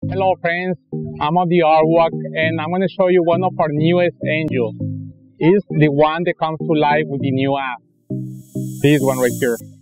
Hello friends, I'm on the artwork and I'm going to show you one of our newest angels. It's the one that comes to life with the new app. This one right here.